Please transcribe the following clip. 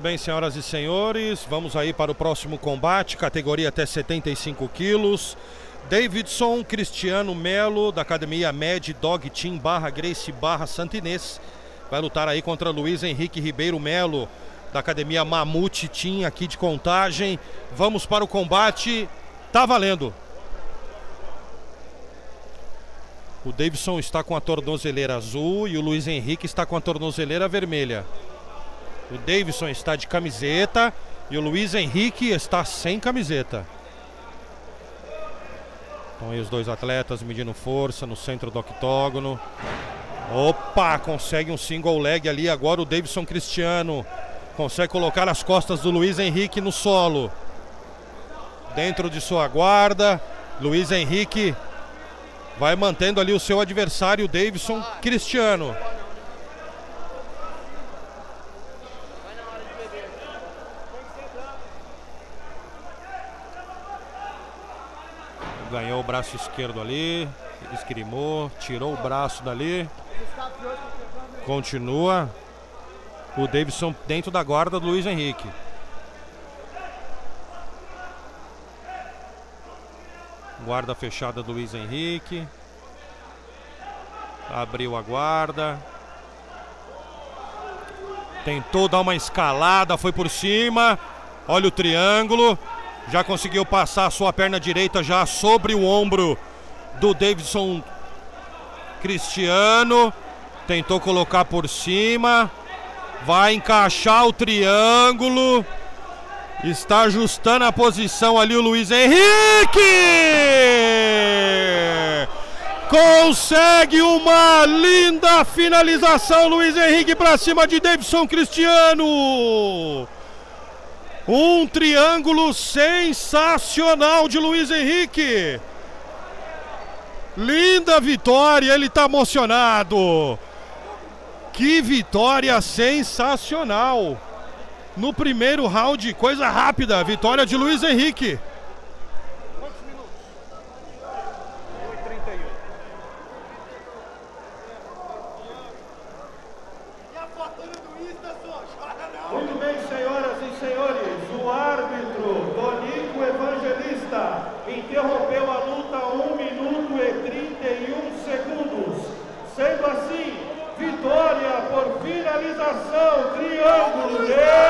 bem, senhoras e senhores, vamos aí para o próximo combate, categoria até 75 quilos. Davidson Cristiano Melo, da academia Med Dog Team Gracie Santa Inês, vai lutar aí contra Luiz Henrique Ribeiro Melo, da academia Mamute Team aqui de Contagem. Vamos para o combate, tá valendo. O Davidson está com a tornozeleira azul e o Luiz Henrique está com a tornozeleira vermelha. O Davidson está de camiseta e o Luiz Henrique está sem camiseta. Então aí os dois atletas medindo força no centro do octógono. Opa, consegue um single leg ali. Agora o Davidson Cristiano consegue colocar as costas do Luiz Henrique no solo. Dentro de sua guarda, Luiz Henrique vai mantendo ali o seu adversário, Davidson Cristiano. Ganhou o braço esquerdo ali, esgrimou, tirou o braço dali. Continua o Davidson dentro da guarda do Luiz Henrique. Guarda fechada do Luiz Henrique. Abriu a guarda. Tentou dar uma escalada, foi por cima. Olha o triângulo. Já conseguiu passar a sua perna direita já sobre o ombro do Davidson Cristiano. Tentou colocar por cima. Vai encaixar o triângulo. Está ajustando a posição ali o Luiz Henrique. Consegue uma linda finalização, Luiz Henrique para cima de Davidson Cristiano. Um triângulo sensacional de Luiz Henrique. Linda vitória, ele está emocionado. Que vitória sensacional. No primeiro round, coisa rápida, vitória de Luiz Henrique. Quantos minutos? 1:31. E a foto do Insta só, chora não. Muito bem, senhoras e senhores, o árbitro Tonico Evangelista interrompeu a luta 1 minuto e 31 segundos. Sendo assim, vitória por finalização, triângulo de